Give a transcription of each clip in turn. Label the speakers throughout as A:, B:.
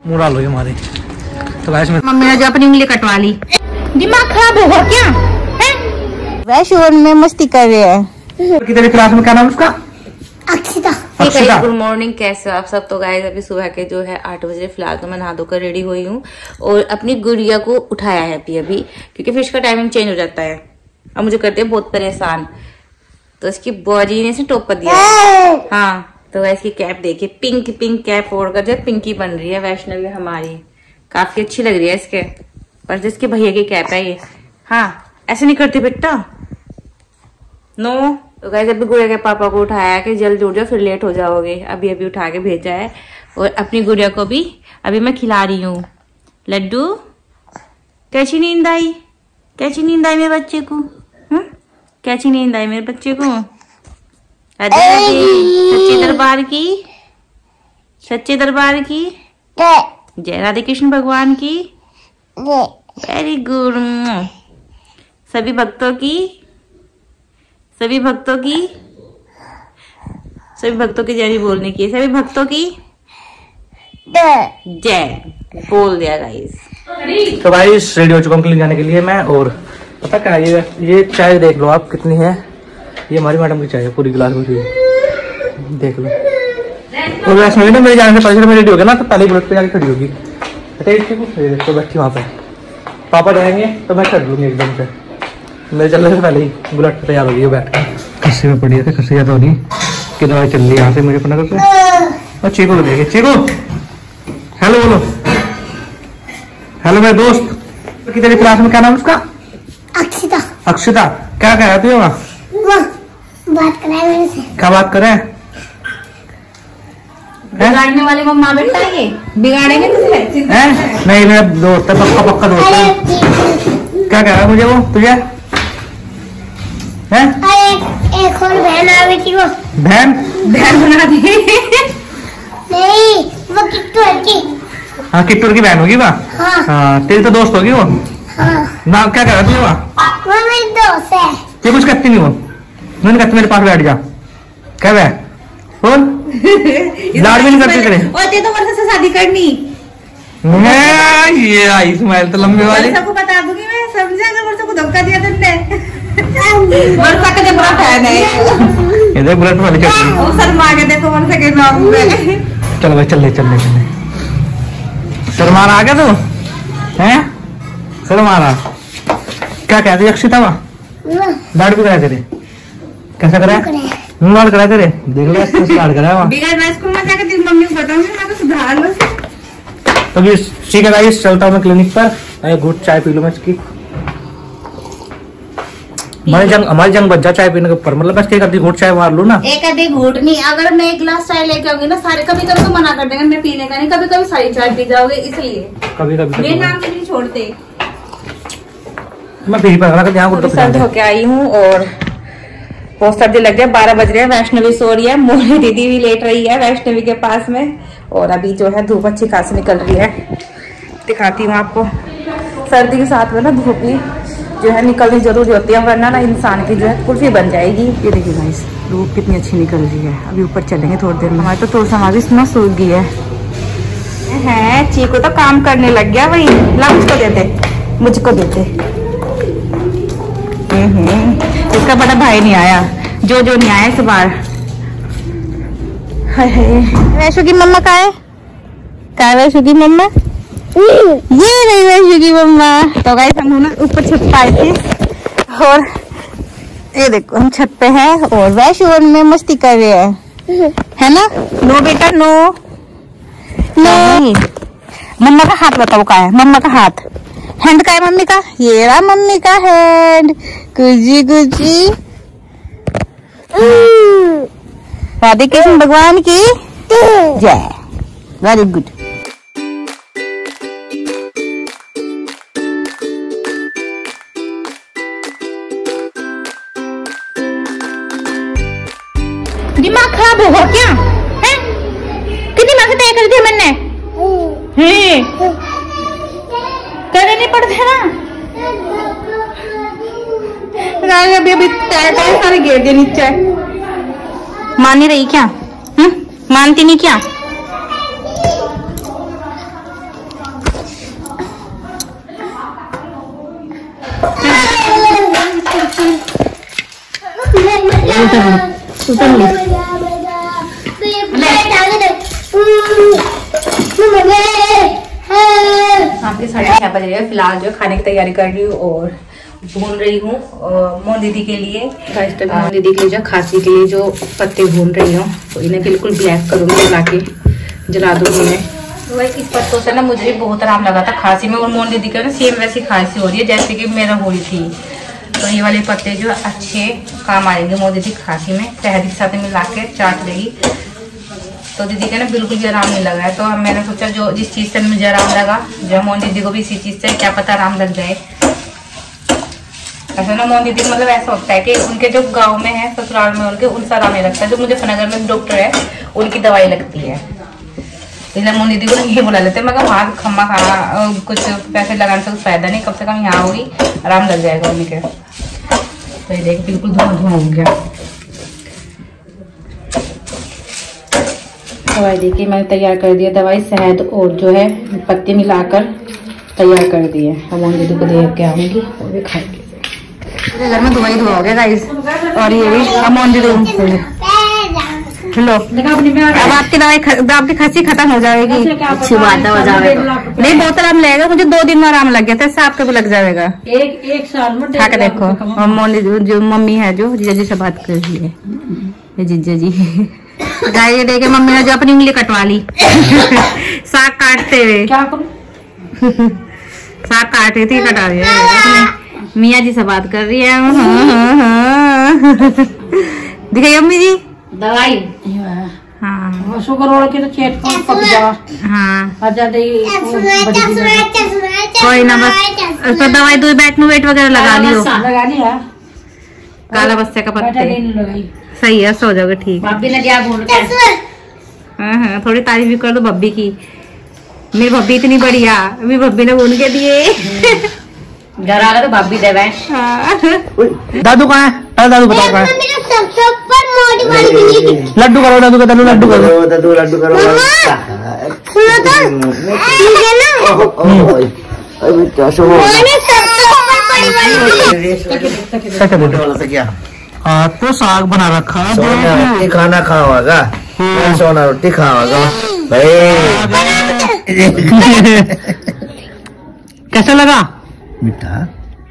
A: मुड़ा लो हमारे तो गाइस
B: मम्मी ने जो अपनी उंगली कटवा ली। दिमाग खराब होगा क्या है? वैसे में मस्ती कर रहे हैं।
A: कितने क्लास में, क्या नाम उसका?
B: अक्षिता। गुड मॉर्निंग, कैसे हो आप सब? तो गाइस अभी सुबह के जो है 8 बजे, फिलहाल तो मैं नहा धोकर रेडी हुई हूँ और अपनी गुड़िया को उठाया है अभी क्योंकि फिश का टाइमिंग चेंज हो जाता है। अब मुझे करते हैं बहुत परेशान, तो इसकी बॉडी ने से टोप दिया। हाँ तो इसकी कैप देखिए, पिंक पिंक कैप ओढ़कर जो पिंकी बन रही है वैष्णवी हमारी, काफी अच्छी लग रही है इसके। पर जिसके भैया की कैप है ये। हाँ ऐसे नहीं करती बेटा, नो। तो गाइस अभी गुड़िया के पापा को उठाया कि जल्दी उठ जाओ फिर लेट हो जाओगे। अभी अभी उठा के भेजा है और अपनी गुड़िया को भी अभी मैं खिला रही हूँ। लड्डू कैसी नींद आई? कैसी नींद आई मेरे बच्चे को? कैसी नींद आई मेरे बच्चे को? सच्चे दरबार की, सच्चे दरबार की जय राधे कृष्ण भगवान की। Very good. सभी भक्तों की, सभी भक्तों की, सभी भक्तों की जय बोलने की, सभी भक्तों की जय बोल दिया गाइस।
A: तो गाइस रेडी हो चुका हूँ जाने के लिए मैं। और पता क्या ये चाय देख लो आप कितनी है। ये हमारी मैडम की चाय है, पूरी गिलास में देख लो। और वैसे ना मेरे जाने से पहले मैं रेडी हो गया ना तो पहले बुलेट पे जाके खड़ी होगी। देखो बैठी वहाँ पे, पापा जाएंगे तो मैं कर लूंगी एकदम से। मेरे चलने से पहले ही बुलेट पे तैयार हो गई बैठ कर। खस्सी में पड़ी है, खस्सी या तो नहीं कि दवाई चल रही है यहाँ से मुझे पता करके। और चीकू को देखिए, चीकू हेलो बोलो। हेलो मेरे दोस्त की तेरी क्लास में क्या नाम उसका? अक्षिता। अक्षिता क्या कह रहा तू?
B: बात कर रहा है मेरे से।
A: क्या बात कर रहे हैं?
B: बिगाड़ने वाले मम्मा बेटा ये बिगाड़ेंगे तुझे?
A: नहीं मेरा दोस्त है, पक्का पक्का दोस्त है। क्या कह रहा है मुझे वो तुझे?
B: एक और बहन आ गई थी वो।
A: बहन?
B: बहन बना दी। नहीं वो किट्टू की।
A: हाँ किट्टू की बहन होगी वहाँ। हाँ तेरी तो दोस्त होगी वो। हाँ। ना क्या कह रहा तुझे वहाँ?
B: वो मेरी दोस्त है।
A: ये कुछ करती नहीं वो, मैंने कहती मेरे पास बैठ जा। क्या है बोल? लाड भी नहीं करते तेरे।
B: और ते तो वर्षा से शादी करनी।
A: ये आई स्माइल तो लंबी वाली।
B: वर्षा को बता दूंगी मैं, समझा? अगर वर्षा को धोखा दिया तुमने। वर्षा का जो बुरा फैन है
A: ये देख बुलेट वाली चल रही है।
B: वो शर्मा के देखो वर्षा के नाम पे।
A: चल भाई चल ले शर्मान आ गया तू हैं? शर्माना क्या कहती अक्षिता वहाँ? लाड भी करा तेरे? कैसा करा? लाड करा तेरे? देख लो कैसे लाड करा वहाँ।
B: स्कूल में जाकर तेरी मम्मी को बताऊंगी, मैं तो सुधार लो।
A: तो ठीक है गाइस चलता हूँ मैं क्लिनिक पर, गुड चाय पी लूँ मैं इसकी। हमारी जंग बच जा चाय पीने के ऊपर, मतलब बस क्या करती घूट चाय मार लूँ ना।
B: एक आधे घूट नहीं, अगर मैं एक गिलास चाय लेके आऊंगी ना सारे कभी कभी तो मना कर देंगे मैं पीने का नहीं, कभी कभी सारी चाय पी जाओगे इसलिए
A: कभी कभी
B: मेरे नाम से नहीं छोड़ते।
A: मैं फिर पर
B: सर्द होके आई हूँ और बहुत सर्दी लग गया। 12 बज रहे हैं, वैष्णवी सो रही है, मोरी दीदी भी लेट रही है वैष्णवी के पास में। और अभी जो है धूप अच्छी खासी निकल रही है, दिखाती हूँ आपको। सर्दी के साथ में ना धूप भी जो है निकलनी जरूरी होती है, वरना ना इंसान की जो है कुल्फी बन जाएगी। ये देखिए गाइस धूप कितनी अच्छी निकल रही है। अभी ऊपर चलेंगे थोड़ी देर में। हमारे तो तुलसा हमारी इतना सूख गई है। चीकू तो काम करने लग गया वही। ला मुझको देते। इसका बड़ा भाई नहीं आया, जो नहीं आया इस बार। वैशु की मम्मा कहाँ है? कहाँ वैशु की मम्मा? ये नहीं वैशु की मम्मा। तो गाइस हम ना ऊपर छत पे आए थे और ये देखो हम छत पे हैं और वैशु में मस्ती कर रहे हैं, है ना? नो बेटा नो नो। मम्मा का हाथ बताओ कहाँ है? मम्मा का हाथ, हैंड का है मम्मी का? ये रहा मम्मी का हैंड। कुजी कुजी राधे कृष्ण भगवान की जय। Very good. दिमाग खराब होगा क्या है? कितनी मार्क्स तय कर दिया मैंने? करने नहीं पड़ते ना। अभी अभी टायर सारे गिर दिए नीचे। मान नहीं रही क्या? मानती नहीं क्या? आपके 6:30 बज रहे हैं। फिलहाल जो खाने की तैयारी कर रही हूँ और भून रही हूँ मोहन दीदी के लिए। मोहन दीदी के लिए जो खांसी के लिए जो पत्ते भून रही हूँ, तो इन्हें बिल्कुल ब्लैक करूँगी, जला के जला दूंगी मैं। तो वही इस पत्तों से ना मुझे भी बहुत आराम लगा था खांसी में, और मोहन दीदी का ना सेम वैसी खांसी हो रही है जैसे कि मेरा हो रही थी। तो ये वाले पत्ते जो अच्छे काम आएंगे मोहन दीदी खांसी में, शहद के साथ मिला के चाट देगी। तो दीदी का ना बिल्कुल भी आराम नहीं लगा है, तो मैंने सोचा जो जिस चीज़ से मुझे आराम लगा, जो मोहन दीदी को भी इसी चीज़ से क्या पता आराम लग जाए। ऐसा ना मोहन दीदी मतलब ऐसा होता है कि उनके जो गांव में है, ससुराल में उनके, उनसे आराम नहीं लगता। जो मुझे फनगर में डॉक्टर है उनकी दवाई लगती है, इसलिए मोहन दीदी को नहीं बुला लेते। मगर वहाँ खम्मा खा कुछ पैसे लगाने से कुछ फायदा नहीं, कम से कम यहाँ होगी, आराम लग जाएगा उनके। तो ये देख बिल्कुल धुआं धुआं हो गया। दवाई देखिए मैंने तैयार कर दिया, दवाई शहद और जो है पत्ते मिलाकर तैयार कर दिए। अब मोहन दीदी को दे के आऊंगी और भी खाएंगे। घर में धुआं ही धुआं हो गया गाइस, और ये भी हम मोहन दीदी लो। अब आपकी दवाई आपकी खांसी खत्म हो जाएगी, अच्छी बात हो जाएगा। नहीं बहुत आराम लगेगा, मुझे 2 दिन में आराम लग गया था, इससे आपको भी लग जाएगा। एक साल में खा के देखो। और मोहन जो मम्मी है जो जीजा जी से बात कर रही है, ये जीजा जी ये देखे मम्मी ने जो अपनी उंगली कटवा ली साग काटते हुए। साग काट रही थी, कटा रही है। मियाँ जी से बात कर रही है। दिखाइए अम्मी जी
C: दवाई।
B: हाँ
C: शुगर वाले की तो चेट पक जा।
B: हाँ
C: कोई
B: ना, बस तो दवाई दो वेट वगैरह लगा लियो।
C: लगा लिया
B: काला बस्ते का पत्ते सही है, सो जाओगे ठीक।
C: भाभी ने क्या बोल
B: हाँ थोड़ी तारीफ भी कर दो भब्बी की। मेरी भब्बी इतनी बढ़िया, मेरी भब्बी ने भून के दिए।
C: घर आ रहा तो भाभी दे रहे।
A: दादू कहाँ है? दादू बताओ कहाँ है? लड्डू करो, दादू का लड्डू करो, दादू लड्डू करो। हाँ तो साग बना रखा, रोटी खाना खाओगा, सोना रोटी खाओगा भाई। कैसा लगा? मीठा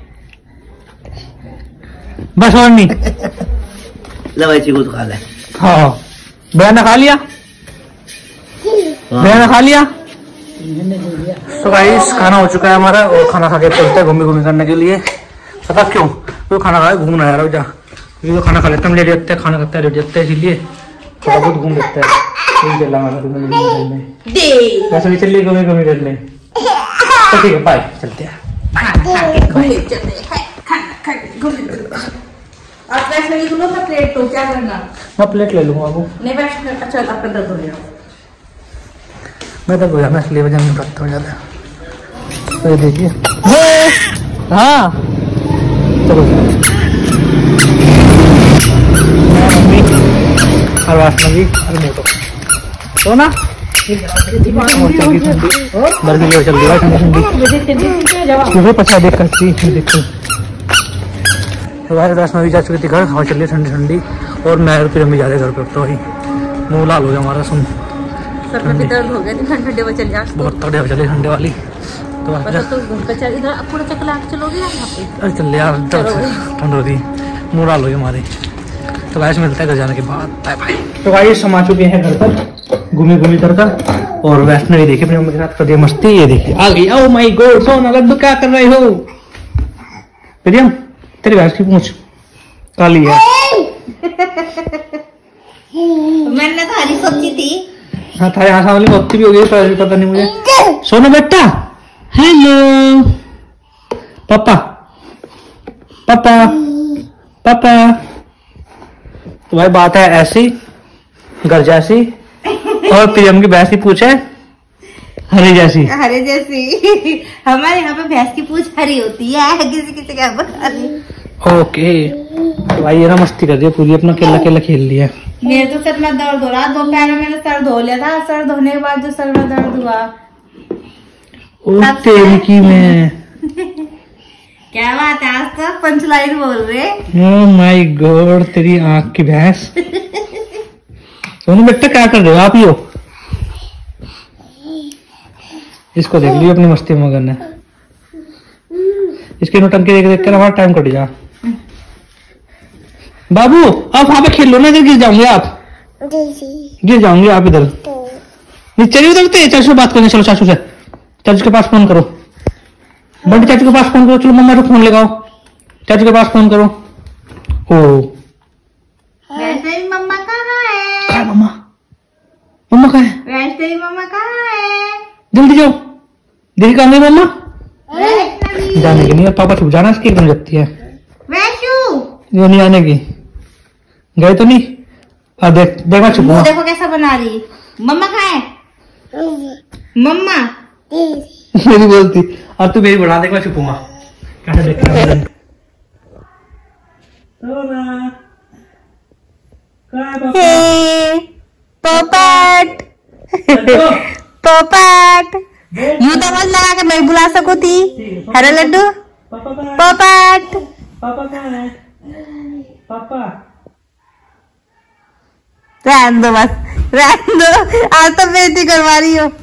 A: बस और नहीं। दवाई को तो खा ले। हाँ बहन ने खा लिया, बहन ने खा लिया। तो गाइस खाना हो चुका है हमारा, और खाना खा के चलते हैं घूमी करने के लिए। पता क्यों? तो खाना खा घूमना यार जा, तो खाना खा लेते हैं, लेट जाते हैं, खाना खाते हैं, लेट जाते हैं, इसलिए थोड़ा बहुत घूम लेते हैं। वैसे भी चलिए घूमी करने। तो ठीक है बाय, चलते हैं।
B: आप प्लेट तो क्या करना?
A: मैं प्लेट ले लूंगा आपको।
B: नहीं अच्छा आपका दर्द हो गया।
A: मैं तो गया मैं इसलिए वजह नहीं करता हूँ ज्यादा। तो देखिए हाँ चलो मम्मी और वासना जी और मोटो तो ना बर्फी चल रही है ठंडी पचा देख कर देखो। वासना भी जा चुकी थी घर, हवा चल रही ठंडी ठंडी, और मैं फिर अम्मी जा रहे घर पर। तो वही मुँह लाल हो गया हमारा, सुन
B: सर में भी दर्द हो गया, ठंडे में चल जा,
A: बहुत तगड़े चले ठंडे वाली। तो
B: इधर पूरा चक्कर आके चलोगे
A: अरे चल यार, ठंड हो रही, मुँह लाल हो गया हमारे। तो गाइस मिलता है घर जाने के बाद, बाय बाय। तो गाइस हम आ चुके हैं घर पर घूमी कर, और वैष्णो ये देखिए अपनी मम्मी के साथ कर दिया मस्ती। ये देखिए आ गई। ओह माय गॉड सोना लड्डू क्या कर रहे हो? प्रियम तेरी भैंस की पूंछ काली है।
B: मैंने तो हरी सब्जी थी।
A: हाँ था यहाँ वाली भक्ति भी हो गई, पता नहीं मुझे। सोना बेटा हेलो पापा पापा पापा। तो भाई बात है ऐसी घर जैसी, और प्रियम की भैंस की पूछ है हरी जैसी।
B: हमारे यहाँ पे भैंस की पूछ हरी होती है, किसी क्या बता रही।
A: ओके तो भाई ये ना मस्ती कर रही है पूरी, अपना खेला खेल लिया।
B: मेरे तो सर में दर्द हो रहा, दोपहर में मैंने सर धो लिया था, सर धोने के बाद जो सर में दर्द हुआ
A: तेरी की मैं
B: क्या बात है, आज तो पंच लाइन बोल रहे।
A: ओह माय गॉड, तेरी आंख की भैंस। सोनू बेटा क्या कर रहे हो आप? ही हो, इसको देख लियो अपनी मस्ती में करने। इसकी नौटंकी देख देख कर हमारा टाइम कट जा। बाबू आप वहां पे खेल लो ना, इधर गिर जाओगे आप, गिर जाओगे आप इधर। नीचे नहीं उतरते, चाचू से बात करने चलो, चाचू से, चाचू के पास फोन करो, बंटी चाचू के पास फोन करो। चलो मम्मा को फोन लगाओ, चाचू के पास फोन करो। ओ
B: वैसे ही मम्मा कहाँ है?
A: कहाँ है मम्मा? मम्मा कहाँ है?
B: वैसे ही मम्मा कहाँ है?
A: जल्दी जाओ, देखी कहाँ गई मम्मा? जाने की नहीं है, पापा छुप जाना, इसकी एकदम जगती है।
B: वैशु
A: ये नहीं आने की, गए तो नहीं। अब देख देख मैं छुपूंगा।
B: देखो कैसा बना रही। मम्मा कहाँ है? मम्मा
A: मेरी बोलती, अब तू मेरी बढ़ा, देख मैं छुपूंगा कैसे देख रहा है।
B: पोपट पोपट, यूं तो मत लगा के मैं बुला सकूं थी। हेलो लड्डू पोपट।
A: पापा कहाँ है? पापा
B: रहने दो बस, रहने दो, आज तो बेइज्जती करवा रही हो।